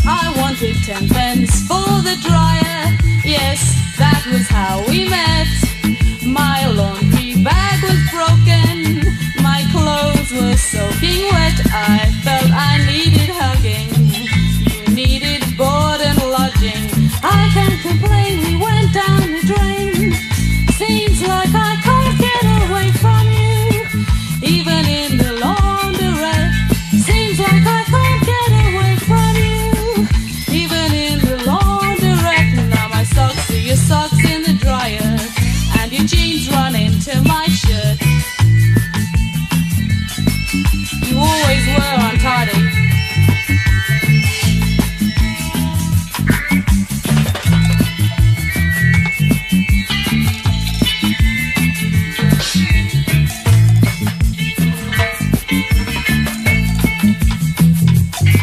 I wanted 10 pence for the dryer. Yes, that was how we met. My laundry bag was broken, my clothes were soaking wet. I felt I needed